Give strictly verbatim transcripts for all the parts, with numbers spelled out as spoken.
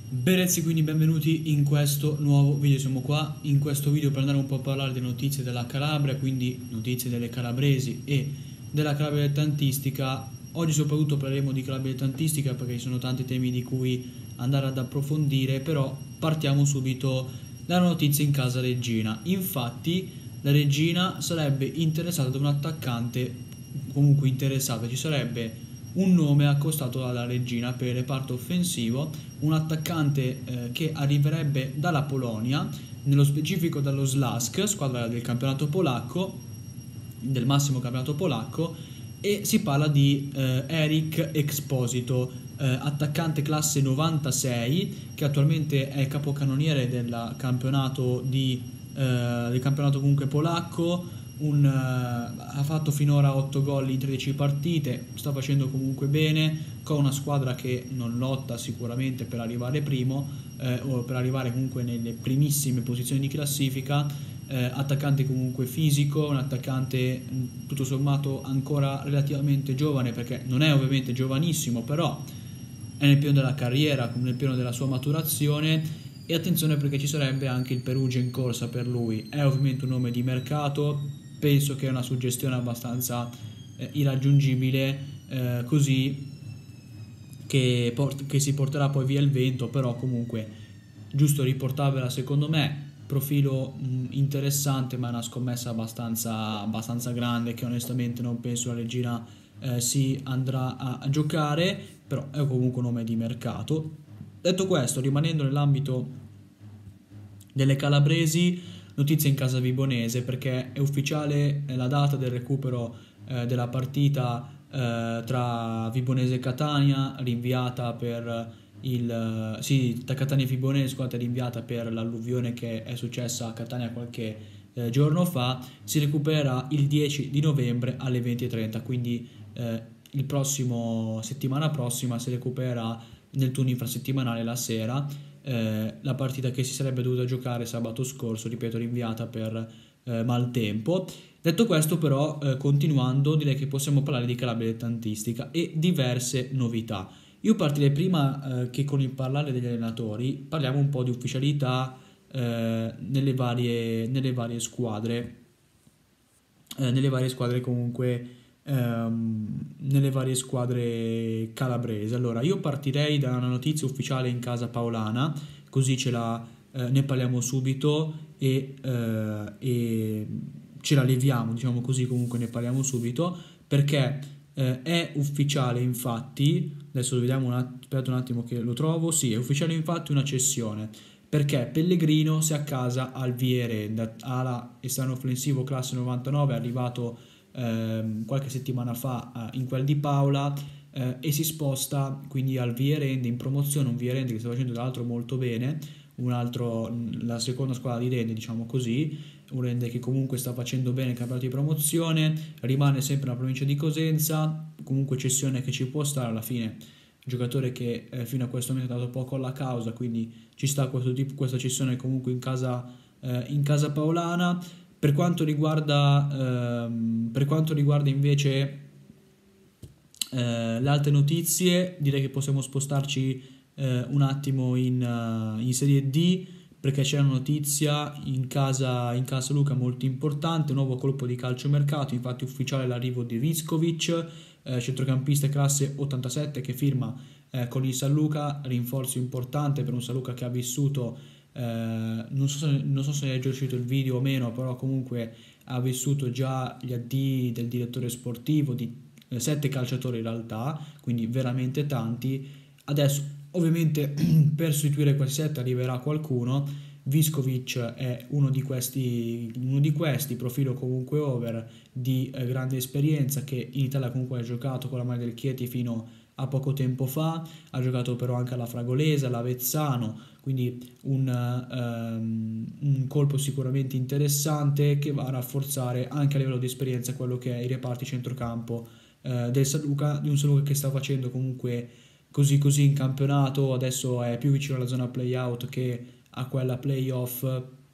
Bene ragazzi, quindi benvenuti in questo nuovo video. Siamo qua in questo video per andare un po' a parlare delle notizie della Calabria, quindi notizie delle calabresi e della Calabria dilettantistica. Oggi soprattutto parleremo di Calabria dilettantistica perché ci sono tanti temi di cui andare ad approfondire, però partiamo subito dalla notizia in casa Reggina. Infatti la Reggina sarebbe interessata ad un attaccante, comunque interessata, ci sarebbe un nome accostato dalla Reggina per il reparto offensivo, un attaccante eh, che arriverebbe dalla Polonia, nello specifico dallo Slask, squadra del campionato polacco, del massimo campionato polacco, e si parla di eh, Eric Exposito, eh, attaccante classe novantasei, che attualmente è capocannoniere del campionato, di, eh, del campionato comunque polacco. Un, uh, ha fatto finora otto gol in tredici partite, sta facendo comunque bene con una squadra che non lotta sicuramente per arrivare primo eh, o per arrivare comunque nelle primissime posizioni di classifica. Eh, attaccante comunque fisico, un attaccante mh, tutto sommato ancora relativamente giovane, perché non è ovviamente giovanissimo, però è nel pieno della carriera, nel pieno della sua maturazione. E attenzione, perché ci sarebbe anche il Perugia in corsa per lui. È ovviamente un nome di mercato, penso che è una suggestione abbastanza eh, irraggiungibile, eh, così che, port- che si porterà poi via il vento, però comunque giusto riportarvela secondo me. Profilo mh, interessante, ma è una scommessa abbastanza, abbastanza grande che onestamente non penso la Regina eh, si andrà a, a giocare, però è comunque un nome di mercato. Detto questo, rimanendo nell'ambito delle calabresi, notizie in casa vibonese, perché è ufficiale la data del recupero eh, della partita eh, tra Vibonese e Catania, rinviata per il sì, tra Catania e Vibonese, scusate, rinviata per l'alluvione che è successa a Catania qualche eh, giorno fa. Si recupererà il dieci di novembre alle venti e trenta, quindi eh, il prossimo settimana prossima si recupererà nel turno infrasettimanale la sera. Eh, la partita che si sarebbe dovuta giocare sabato scorso, ripeto, rinviata per eh, maltempo. Detto questo, però, eh, continuando, direi che possiamo parlare di Calabria dilettantistica e diverse novità. Io partirei prima eh, che con il parlare degli allenatori parliamo un po' di ufficialità eh, nelle varie, nelle varie squadre, eh, nelle varie squadre comunque ehm, nelle varie squadre calabresi. Allora, io partirei da una notizia ufficiale in casa paolana, così ce la eh, ne parliamo subito e, eh, e ce la leviamo, diciamo così, comunque ne parliamo subito, perché eh, è ufficiale infatti, adesso vediamo un, att- aspetta un attimo che lo trovo, sì, è ufficiale infatti una cessione, perché Pellegrino si accasa al Vierend, ala esterno offensivo classe novantanove, è arrivato ehm, qualche settimana fa eh, in quel di Paola, eh, e si sposta quindi al Vierend in promozione, un Vierend che sta facendo tra l'altro molto bene, un altro, la seconda squadra di Rende, diciamo così, un Rende che comunque sta facendo bene il campionato di promozione, rimane sempre nella provincia di Cosenza, comunque cessione che ci può stare alla fine, giocatore che eh, fino a questo momento ha dato poco alla causa, quindi ci sta questo tipo, questa cessione comunque in casa, eh, in casa paolana. Per quanto riguarda, ehm, per quanto riguarda invece eh, le altre notizie, direi che possiamo spostarci eh, un attimo in, uh, in Serie D, perché c'è una notizia in casa, in casa Luca molto importante, nuovo colpo di calciomercato, infatti ufficiale l'arrivo di Viskovic, eh, centrocampista classe ottantasette che firma eh, con il San Luca, rinforzo importante per un San Luca che ha vissuto, eh, non so se, non so se è già uscito il video o meno, però comunque ha vissuto già gli addii del direttore sportivo, di eh, sette calciatori in realtà, quindi veramente tanti. Adesso ovviamente per sostituire quel set arriverà qualcuno. Viskovic è uno di questi, uno di questi profilo comunque over di eh, grande esperienza, che in Italia comunque ha giocato con la maglia del Chieti fino a poco tempo fa, ha giocato però anche alla Fragolese, all'Avezzano, quindi un, um, un colpo sicuramente interessante che va a rafforzare anche a livello di esperienza quello che è i reparti centrocampo eh, del San Luca, di un San Luca che sta facendo comunque così così in campionato, adesso è più vicino alla zona play-out che a quella play-off,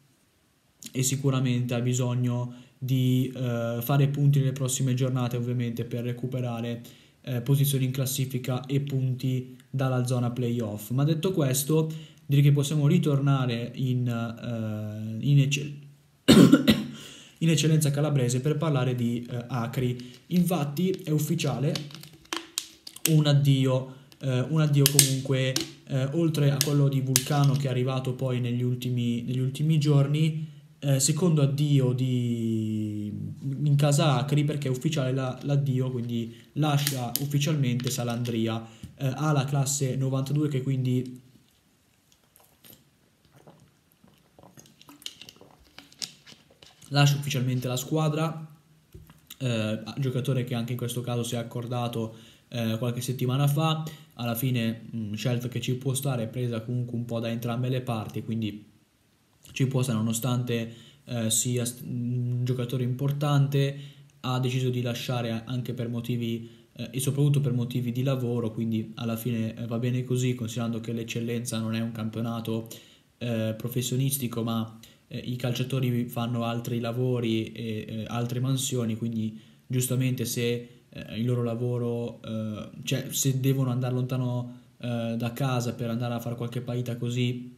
e sicuramente ha bisogno di uh, fare punti nelle prossime giornate ovviamente per recuperare eh, posizioni in classifica e punti dalla zona playoff. Ma detto questo, direi che possiamo ritornare in, eh, in, eccell- in eccellenza calabrese per parlare di eh, Acri. Infatti è ufficiale un addio, eh, un addio comunque, eh, oltre a quello di Vulcano che è arrivato poi negli ultimi, negli ultimi giorni, eh, secondo addio di, in casa Acri, perché è ufficiale la, l'addio, quindi lascia ufficialmente Salandria, eh, ha la classe novantadue che quindi lascia ufficialmente la squadra, eh, giocatore che anche in questo caso si è accordato eh, qualche settimana fa. Alla fine mh, scelta che ci può stare, presa comunque un po' da entrambe le parti, quindi ci può stare nonostante eh, sia un giocatore importante. Ha deciso di lasciare anche per motivi eh, e soprattutto per motivi di lavoro, quindi alla fine eh, va bene così, considerando che l'eccellenza non è un campionato eh, professionistico, ma eh, i calciatori fanno altri lavori e eh, altre mansioni, quindi giustamente se eh, il loro lavoro, eh, cioè se devono andare lontano eh, da casa per andare a fare qualche partita così,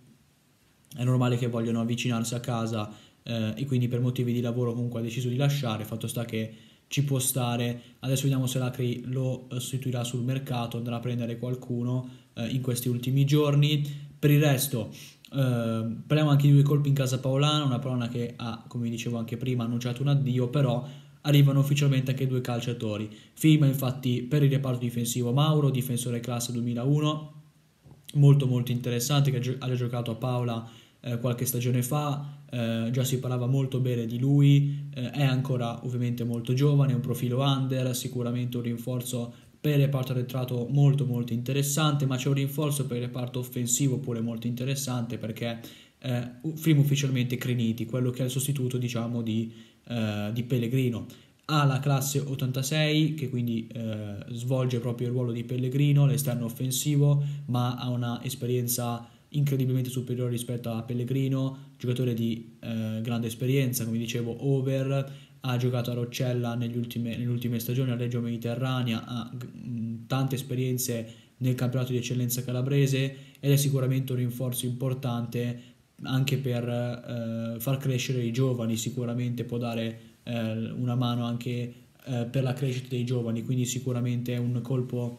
è normale che vogliono avvicinarsi a casa eh, e quindi per motivi di lavoro comunque ha deciso di lasciare. Fatto sta che ci può stare. Adesso vediamo se l'Acri lo sostituirà sul mercato, andrà a prendere qualcuno eh, in questi ultimi giorni. Per il resto eh, parliamo anche di due colpi in casa Paolana, una Paolana che ha, come dicevo anche prima, annunciato un addio, però arrivano ufficialmente anche due calciatori. Firma infatti per il reparto difensivo Mauro, difensore classe duemilauno, molto molto interessante, che ha, gio- ha già giocato a Paola eh, qualche stagione fa, eh, già si parlava molto bene di lui, eh, è ancora ovviamente molto giovane, un profilo under, sicuramente un rinforzo per il reparto arretrato molto molto interessante, ma c'è un rinforzo per il reparto offensivo pure molto interessante, perché eh, firma ufficialmente Creniti, quello che è il sostituto diciamo di, eh, di Pellegrino. Ha la classe ottantasei che quindi eh, svolge proprio il ruolo di Pellegrino, l'esterno offensivo, ma ha una esperienza incredibilmente superiore rispetto a Pellegrino, giocatore di eh, grande esperienza, come dicevo, over, ha giocato a Roccella negli ultime, nelle ultime stagioni a Reggio Mediterranea, ha mh, tante esperienze nel campionato di eccellenza calabrese ed è sicuramente un rinforzo importante anche per eh, far crescere i giovani, sicuramente può dare eh, una mano anche eh, per la crescita dei giovani, quindi sicuramente è un colpo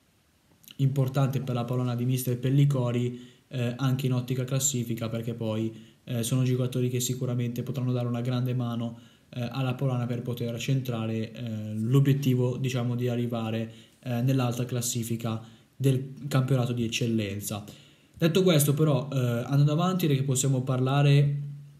importante per la Paolana di mister Pellicori eh, anche in ottica classifica, perché poi eh, sono giocatori che sicuramente potranno dare una grande mano eh, alla Paolana per poter centrare eh, l'obiettivo diciamo di arrivare eh, nell'alta classifica del campionato di eccellenza. Detto questo però eh, andando avanti direi che possiamo parlare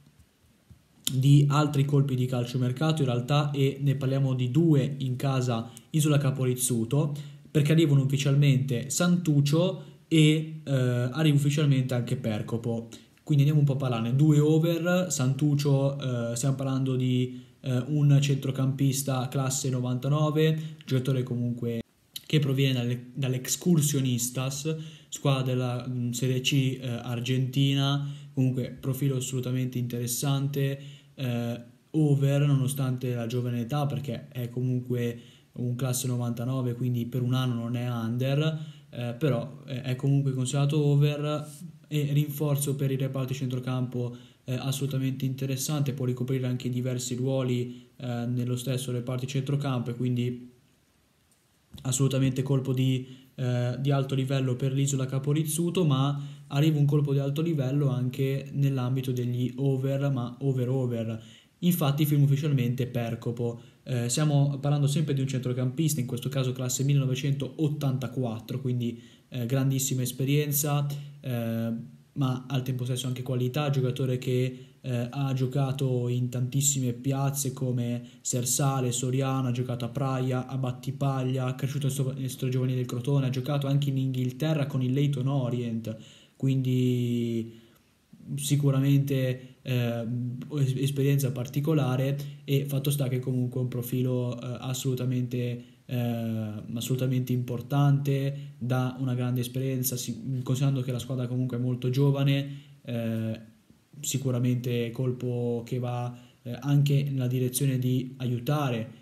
di altri colpi di calciomercato in realtà, e ne parliamo di due in casa Isola Caporizzuto, perché arrivano ufficialmente Santuccio e eh, arriva ufficialmente anche Percopo. Quindi andiamo un po' a parlarne. Due over. Santuccio, eh, stiamo parlando di eh, un centrocampista classe novantanove, giocatore comunque che proviene dalle, dall'Excursionistas, squadra della mh, Serie C eh, argentina, comunque profilo assolutamente interessante, eh, over nonostante la giovane età, perché è comunque un classe novantanove, quindi per un anno non è under, eh, però è comunque considerato over, e rinforzo per i reparti centrocampo eh, assolutamente interessante, può ricoprire anche diversi ruoli eh, nello stesso reparto centrocampo, e quindi assolutamente colpo di, eh, di alto livello per l'Isola Caporizzuto, ma arriva un colpo di alto livello anche nell'ambito degli over, ma over over. Infatti firma ufficialmente Percopo. Eh, stiamo parlando sempre di un centrocampista, in questo caso classe millenovecentottantaquattro, quindi eh, grandissima esperienza, eh, ma al tempo stesso anche qualità, giocatore che eh, ha giocato in tantissime piazze come Sersale, Soriano, ha giocato a Praia, a Battipaglia, ha cresciuto nel Settore Giovanile del Crotone, ha giocato anche in Inghilterra con il Leyton Orient, quindi sicuramente eh, esperienza particolare, e fatto sta che comunque è un profilo eh, assolutamente eh, assolutamente importante, dà una grande esperienza, si, considerando che la squadra comunque è molto giovane, eh, sicuramente colpo che va eh, anche nella direzione di aiutare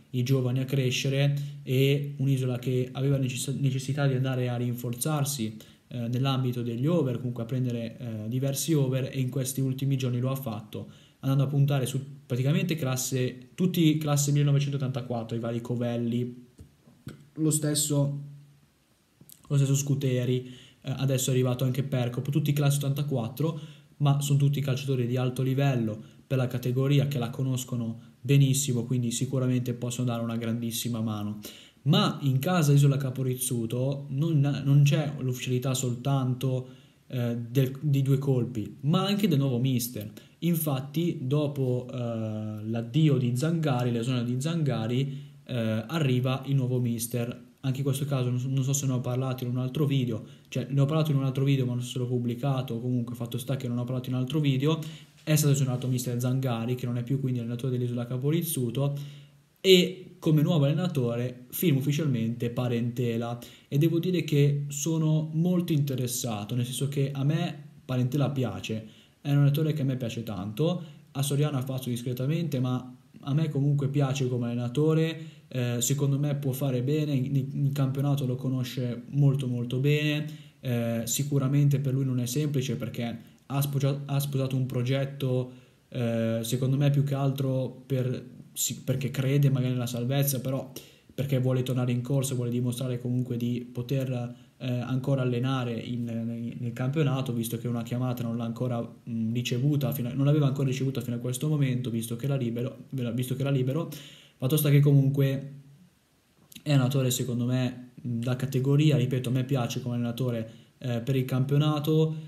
i giovani a crescere, e un'isola che aveva necess- necessità di andare a rinforzarsi eh, nell'ambito degli over, comunque a prendere eh, diversi over, e in questi ultimi giorni lo ha fatto, andando a puntare su praticamente classe, tutti classe millenovecentottantaquattro, i vari Covelli, lo stesso, lo stesso Scuteri, eh, adesso è arrivato anche Percop, tutti classe ottantaquattro, ma sono tutti calciatori di alto livello per la categoria, che la conoscono benissimo, quindi sicuramente possono dare una grandissima mano. Ma in casa Isola Caporizzuto non, non c'è l'ufficialità soltanto eh, del, di due colpi, ma anche del nuovo mister. Infatti, dopo eh, l'addio di Zangari, l'esonero di Zangari, eh, arriva il nuovo mister. Anche in questo caso non so, non so se ne ho parlato in un altro video, cioè ne ho parlato in un altro video ma non so se l'ho pubblicato, comunque fatto sta che non ho parlato in un altro video. È stato esonerato mister Zangari, che non è più quindi allenatore dell'Isola Caporizzuto, e come nuovo allenatore firma ufficialmente Parentela, e devo dire che sono molto interessato, nel senso che a me Parentela piace, è un allenatore che a me piace tanto, a Soriano ha fatto discretamente, ma a me comunque piace come allenatore, eh, secondo me può fare bene, in, in campionato lo conosce molto molto bene, eh, sicuramente per lui non è semplice perché ha sposato, ha sposato un progetto, eh, secondo me più che altro per, sì, perché crede magari nella salvezza, però perché vuole tornare in corsa, vuole dimostrare comunque di poter eh, ancora allenare in, nel, nel campionato, visto che una chiamata non l'ha ancora mh, ricevuta, fino a, non l'aveva ancora ricevuta fino a questo momento, visto che era libero, visto che era libero. Fatto sta che comunque è un allenatore secondo me da categoria, ripeto, a me piace come allenatore eh, per il campionato,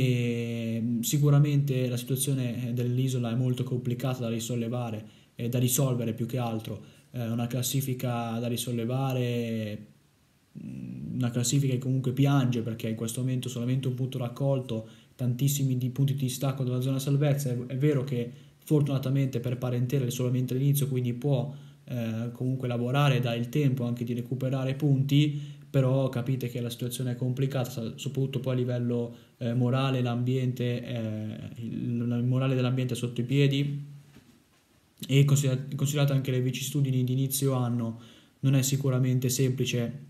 e sicuramente la situazione dell'isola è molto complicata da risollevare, eh, da risolvere più che altro, eh, una classifica da risollevare, una classifica che comunque piange perché in questo momento solamente un punto raccolto, tantissimi di punti di distacco dalla zona salvezza. È, è vero che fortunatamente per Parentela è solamente l'inizio, quindi può eh, comunque lavorare, dà il tempo anche di recuperare punti, però capite che la situazione è complicata, soprattutto poi a livello eh, morale, l'ambiente, eh, il, il morale dell'ambiente è sotto i piedi, e considerato anche le vicissitudini di inizio anno, non è sicuramente semplice,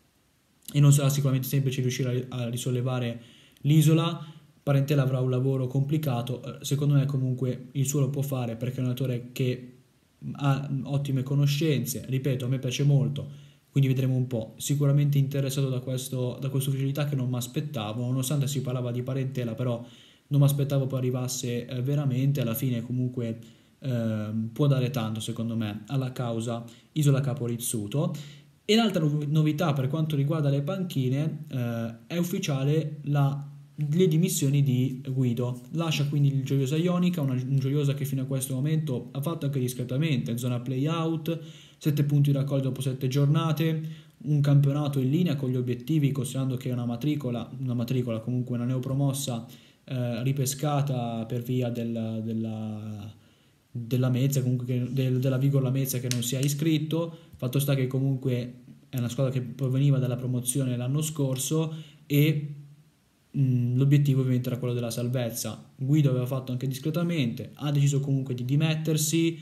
e non sarà sicuramente semplice riuscire a, a risollevare l'isola. Parentela avrà un lavoro complicato, secondo me comunque il suo lo può fare perché è un allenatore che ha ottime conoscenze, ripeto, a me piace molto, quindi vedremo un po'. Sicuramente interessato da questo, da questa ufficialità che non mi aspettavo, nonostante si parlava di Parentela, però non mi aspettavo poi arrivasse eh, veramente. Alla fine comunque eh, può dare tanto secondo me alla causa Isola Caporizzuto. E l'altra novità per quanto riguarda le panchine, eh, è ufficiale la, le dimissioni di Guido. Lascia quindi il Gioiosa Ionica, una, un Gioiosa che fino a questo momento ha fatto anche discretamente, zona play-out, sette punti raccolti dopo sette giornate, un campionato in linea con gli obiettivi, considerando che è una matricola, una matricola comunque una neopromossa eh, ripescata per via del, della, della Mezza, comunque che, del, della Vigor Lamezia che non si è iscritto. Fatto sta che comunque è una squadra che proveniva dalla promozione l'anno scorso, e mh, l'obiettivo ovviamente era quello della salvezza. Guido aveva fatto anche discretamente, ha deciso comunque di dimettersi,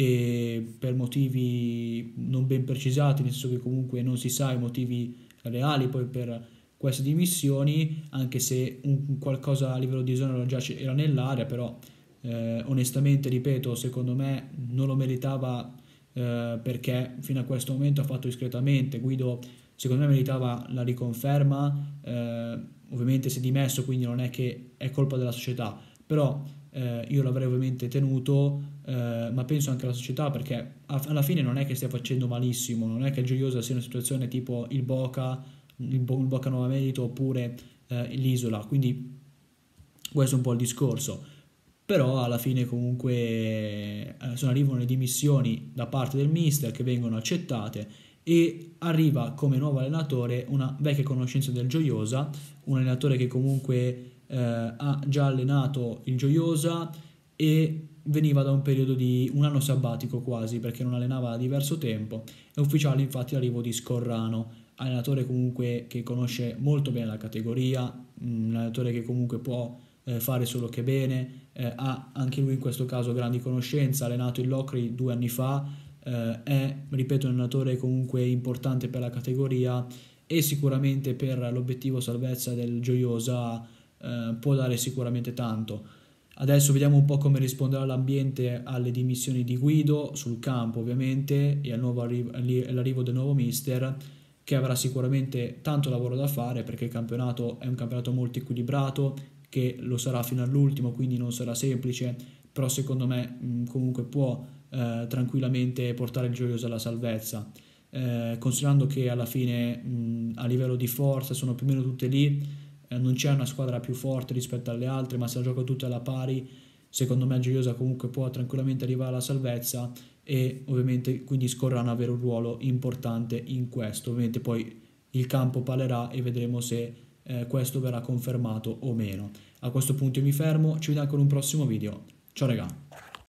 e per motivi non ben precisati, nel senso che comunque non si sa i motivi reali poi per queste dimissioni, anche se un qualcosa a livello di esonero già era nell'aria, però eh, onestamente ripeto, secondo me non lo meritava, eh, perché fino a questo momento ha fatto discretamente. Guido secondo me meritava la riconferma, eh, ovviamente si è dimesso, quindi non è che è colpa della società, però eh, io l'avrei ovviamente tenuto, eh, ma penso anche alla società, perché alla fine non è che stia facendo malissimo, non è che il Gioiosa sia una situazione tipo il Boca, il, Bo- il Boca Nuova Merito oppure eh, l'Isola, quindi questo è un po' il discorso. Però alla fine comunque eh, sono, arrivano le dimissioni da parte del mister che vengono accettate, e arriva come nuovo allenatore una vecchia conoscenza del Gioiosa, un allenatore che comunque eh, ha già allenato il Gioiosa e veniva da un periodo di un anno sabbatico quasi, perché non allenava da diverso tempo. È ufficiale infatti l'arrivo di Scorrano, allenatore comunque che conosce molto bene la categoria, un allenatore che comunque può eh, fare solo che bene, eh, ha anche lui in questo caso grandi conoscenze, ha allenato il Locri due anni fa, eh, è, ripeto, un allenatore comunque importante per la categoria e sicuramente per l'obiettivo salvezza del Gioiosa eh, può dare sicuramente tanto. Adesso vediamo un po' come risponderà l'ambiente alle dimissioni di Guido sul campo ovviamente e al nuovo arri- all'arrivo del nuovo mister, che avrà sicuramente tanto lavoro da fare perché il campionato è un campionato molto equilibrato, che lo sarà fino all'ultimo, quindi non sarà semplice, però secondo me mh, comunque può eh, tranquillamente portare il Gioiosa alla salvezza. Eh, considerando che alla fine mh, a livello di forza sono più o meno tutte lì, eh, non c'è una squadra più forte rispetto alle altre, ma se la gioca tutte alla pari, secondo me Gioiosa comunque può tranquillamente arrivare alla salvezza e ovviamente quindi scorranno avere un ruolo importante in questo. Ovviamente poi il campo parlerà e vedremo se eh, questo verrà confermato o meno. A questo punto io mi fermo, ci vediamo con un prossimo video. Ciao raga!